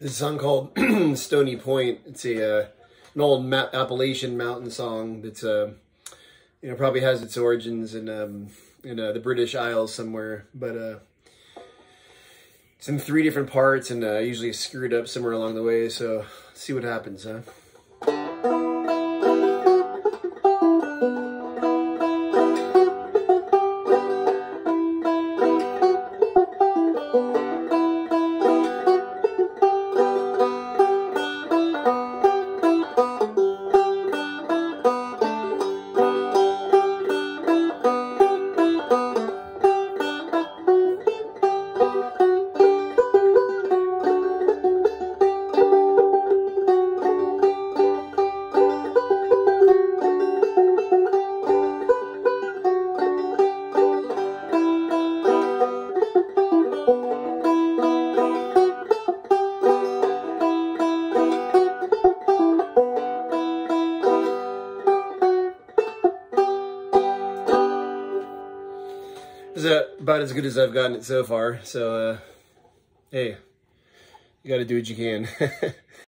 This song called Stoney Point. It's an old Appalachian mountain song that's probably has its origins in the British Isles somewhere, but it's in 3 different parts and usually screwed up somewhere along the way. So let's see what happens, huh? It's about as good as I've gotten it so far. So, hey, you got to do what you can.